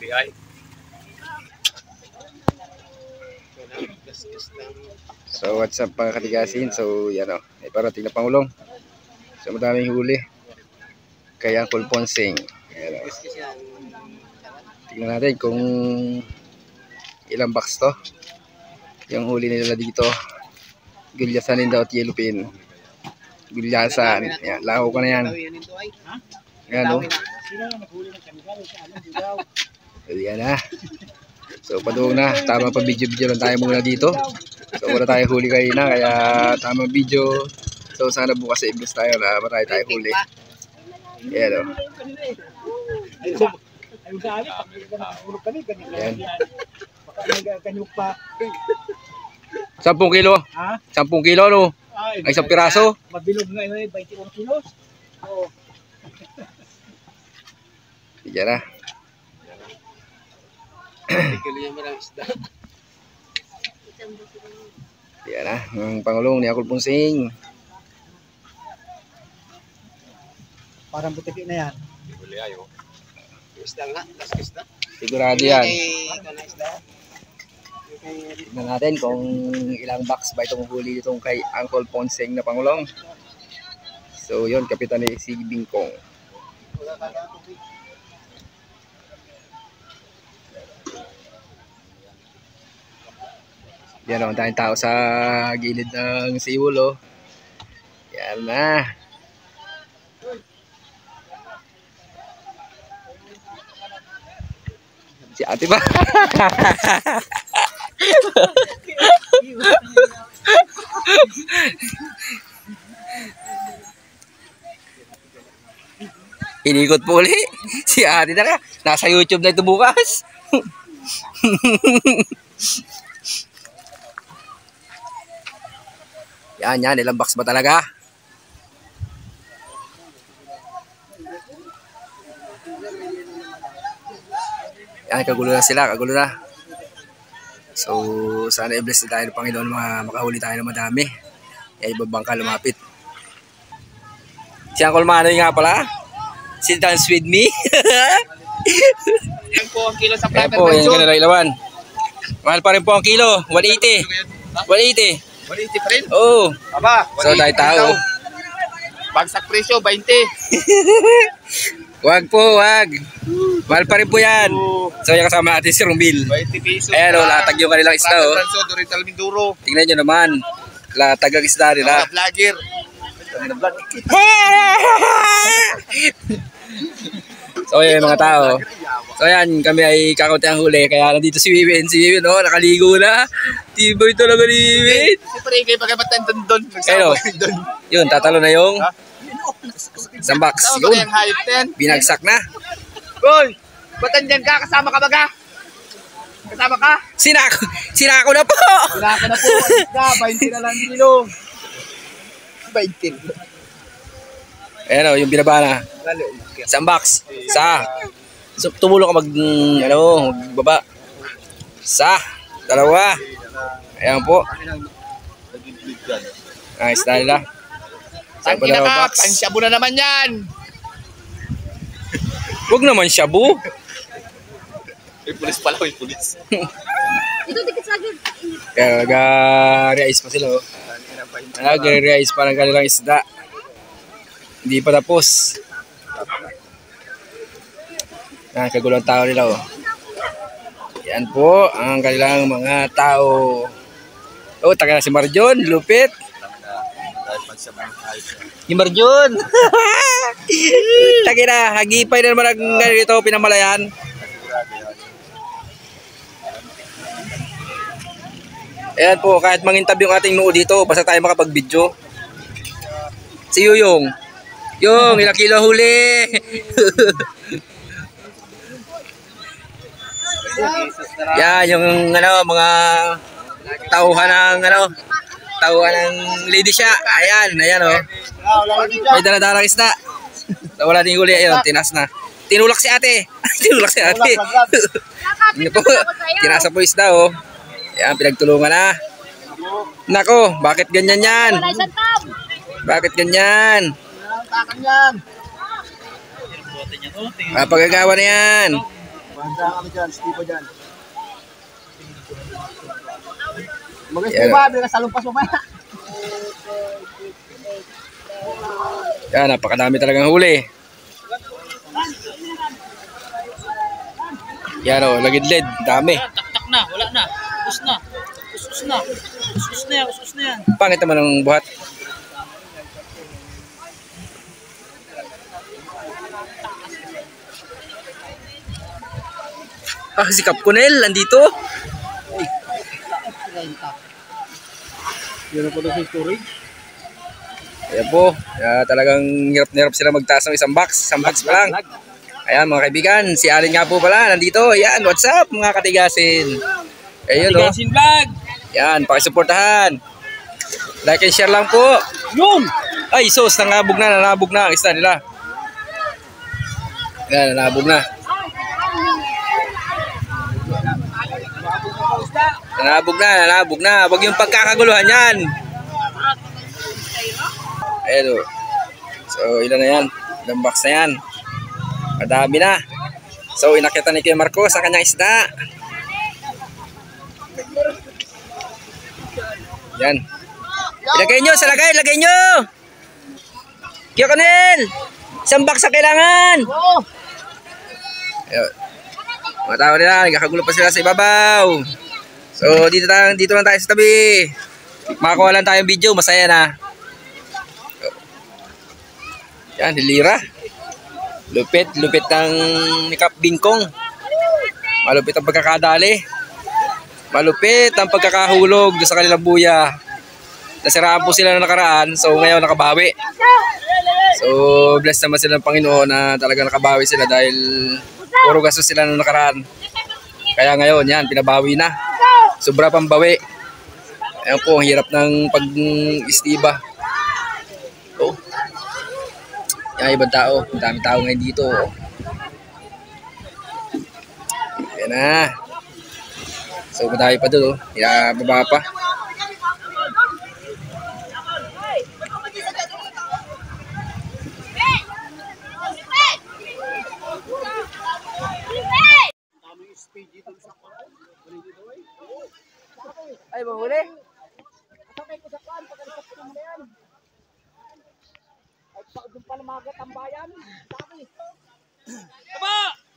So what's up mga katigasin? So yan o, may parating na Pangulong. So madaming huli. Kaya Uncle Ponsing. Ayan, tingnan natin kung ilang box to. Yung huli nila dito. Gulyasan daw at yellowfin. Gulyasan. Ayan, laho ko na yan. Ayan o. Ayan na. So padung na. Tama pa video-video lang tayo muna dito. So wala tayo huli kanina. Kaya tama video. So sana bukas sa iblis tayo na marami tayo huli. Ayan o. Ayan. 10 kilo. 10 kilo no? Ay isang piraso. Mabilog nga yun, 21 kilos. Oo. Diyan na. Diyan na. Ang Pangulong ni Uncle Ponsing. Parang butiki na yan. Sigurado yan. Tignan natin kung ilang box ba itong huli itong kay Uncle Ponsing na Pangulong. So yun, kapitan ni si Bingkong. Yan o, tayong tao sa gilid ng siwol o. Yan na. Si ate ba? Inikot po ulit. Si ate na ka. Nasa YouTube na ito bukas. Yan. Ilang box ba talaga? Yan, kagulo na sila. Kagulo na. So, sana i-bless na tayo ng Panginoon. Makahuli tayo ng madami. Yan, ibang bangka lumapit. Si Uncle Manoy nga pala. Si Dance With Me. Yan po ang kilo sa platter. Yan po, yan kanila ilawan. Mahal pa rin po ang kilo. 180. 180. 180 pa rin? Oo. Aba, so, dahil tao. Bagsak presyo, 20. Wag po, wag. Mahal pa rin po yan. So, yung kasama natin si Rombil. 20 pesos. Ayan o, latag yung kanilang isda o. Oriental Minduro. Tingnan nyo naman. Latag ang isda nila. Mga vlogger. So, yan mga tao. So, yan, kami ay kakaunti ang huli. Kaya nandito si Wiwin. Si Wiwin, oh, nakaligo na. Tibay talaga ni Wiwin. Siyempre, kayo pagkabatan doon. Kayo, yun, tatalo na yung isang box. Yun, binagsak na. Hoy, ba't andyan ka? Kasama ka baga? Kasama ka? Sinako na po. Sinako na po. 20 na lang kilo. 20. Ayan o, yung binaba na. Isang box. Isa. So, tumulong ka magbaba. Isa. Dalawa. Ayan po. Nice na nila. Ang kinakap, ang shabu na naman yan. Huwag naman shabu. May pulis pala, may pulis. Dito, dikit sa agad. Kaya nag-realize pa sila. Nag-realize pa ng kanilang isda. Hindi pa tapos. Kagulong tao nila. Yan po ang kanilang mga tao. Oh, taga na si Marjon. Lupit. Si Marjon. Taga na. Hagipay na naman ang ganito pinamalayan. Ayan po, kahit mangintab yung ating noo dito, basta tayo makapag-video. Si Yuyong. Yung, ilang kilo huli. Yan, yung mga tauhan ng lady siya. Ayan oh. May dala-dalang isda. Wala din huli, ayun, tinas na. Tinulak si ate. Tinasa po isda oh. Yan, pinagtulungan na. Nako, bakit ganyan yan? Bakit ganyan? Pagagawa na yan. Banda kami dyan, Steve dyan. Yan. Mag-Steve, bila sa lumpas mo ba? Yan, napakadami talagang huli. Yan o, lagid-lid, dami. Tak na, wala na. Us na. Us na. Us na yan, us na yan. Pangit naman ang buhat. Si Kap Kunel, andito. Yan ang pala sa storage. Ayan po, talagang hirap na hirap sila magtaas ng isang box pa lang. Ayan mga kaibigan, si Alin nga po pala, nandito. Ayan, what's up mga katigasin? Ayun o. Tigasin vlog. Yan, pakisuportahan. Like and share lang po. Yun! Ay, sus, nanabog na ang isda nila. Yan, nanabog na. Nanabog na. Huwag yung pagkakaguluhan yan. Ayan o. So, ilan na yan? Ilang box na yan? Madami na. So, inakita ni Kuya Marco sa kanyang isda. Yan. Ilagay nyo, sa lagay, ilagay nyo. Kuya Conel, isang box sa kailangan. Ayun. Mga tao nila, nagkakagulo pa sila sa ibabaw. So, dito lang tayo sa tabi. Makakuha lang tayong video, masaya na. Yan, hilira. Lupit ng ni Kap Bingkong. Malupit ang pagkakadali. Malupit ang pagkakahulog sa kanilang buya. Nasiraan po sila na nakaraan, so ngayon nakabawi. So, blessed naman sila ng Panginoon na talaga nakabawi sila dahil puro gastos sila na nakaraan. Kaya ngayon, yan, pinabawi na. Sobra pang bawi. Ayan po, ang hirap ng pag-istiba. Oh. Yan, ibang tao. Ang daming tao ngayon dito. Yan na. So, madami pa doon. Baba pa. Ay, mahuli? Sakay ko sa kwan, pagkalisap ko naman yan. Ay, doon pa namagat ang bayan. Dami. Aba!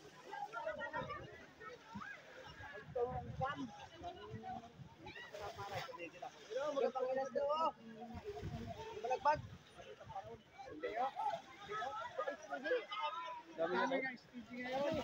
Balagbag. Dami nga ngayon.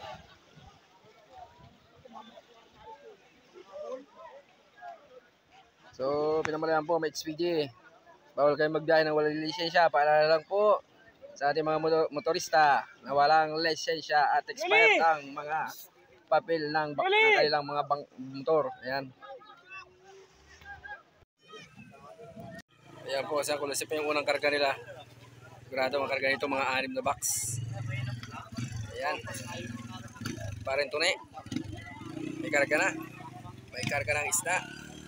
So, pinamalayan po, may XPG. Bawal kayo magbiyahe ng walang lisensya. Paalala lang po sa ating mga motorista na walang lisensya at expired ang mga papel ng kanilang mga motor. Ayan. Ayan po, sa kulisip yung unang karga nila. Sigurado makarga nito mga 6 na box. Ayan. Parang tunay. May karga na. May karga ng isda.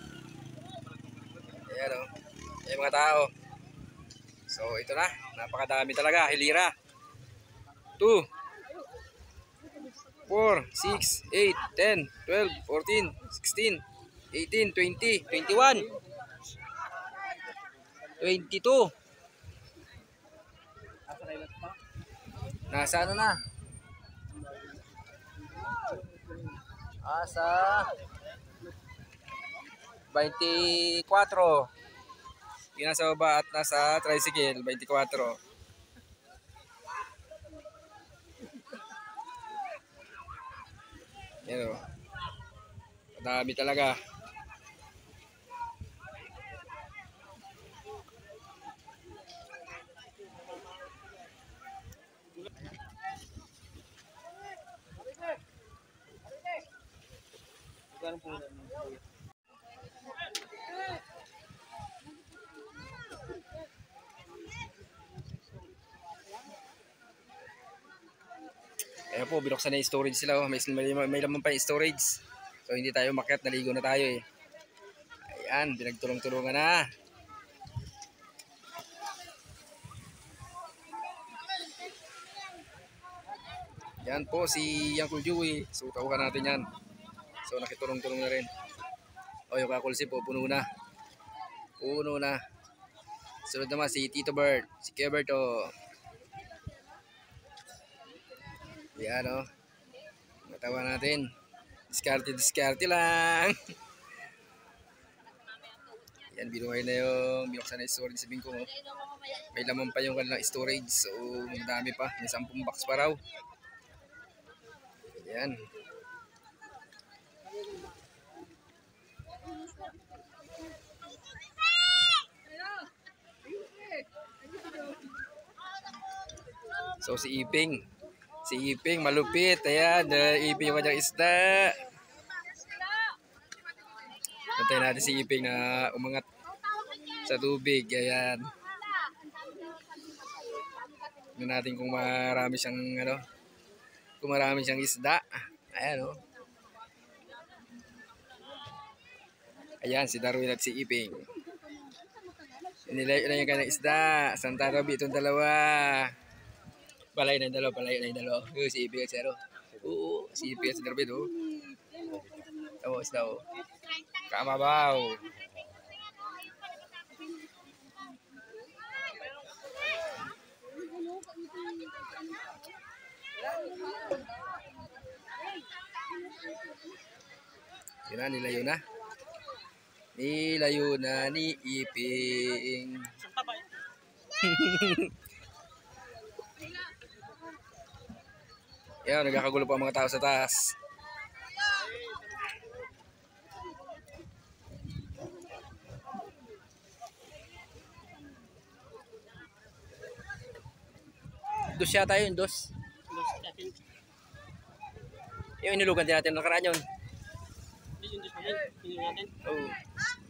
Ayan o. Ayan mga tao. So ito na. Napakadami talaga. Hilira. 2, 4, 6, 8, 10, 12, 14, 16, 18, 20, 21, 22. Nasa ano na? Asa 24. Yung nasa baba at nasa tricycle, 24. Yan o. Madami talaga. Ayan po, binuksan na yung storage sila. Oh. May laman pa yung storage. So hindi tayo makiat, naligo na tayo eh. Ayan, pinagtulong-tulungan na. Yan po si Uncle Joey. So tawagan natin yan. So nakitulong-tulong na rin. O yung kakulsi po, puno na. Puno na. Sunod naman si Tito Bert. Si Keberto. Yan o. Natawa natin. Diskarte lang. Yan, binuhay na yung binuksan na storage sa bingkong. Oh. May laman pa yung kanilang storage. So, madami pa. May 10 box pa raw. Yan. So, si Iping. Si Iping, malupit. Ayan, Iping yung kanyang isda. Antayin natin si Iping na umangat sa tubig. Ayan. Tignan natin kung marami siyang kung marami siyang isda. Ayan oh. Ayan si Darwin at si Iping. Nilayo na yung kanyang isda. Santa Robi itong dalawa. Palay na yung dalawa. Si Iping at si Oo, si Iping at si Darwin oh. Oo, isda oh. Kamabaw. Yun na, nilayo na. Nilayo na ni Iping. Yan, nagkakagulo pa ang mga tao sa taas. Dos yata yun, dos. Yung inilugan din natin nakaraan yun. Yung dos natin. Yung natin. Oh.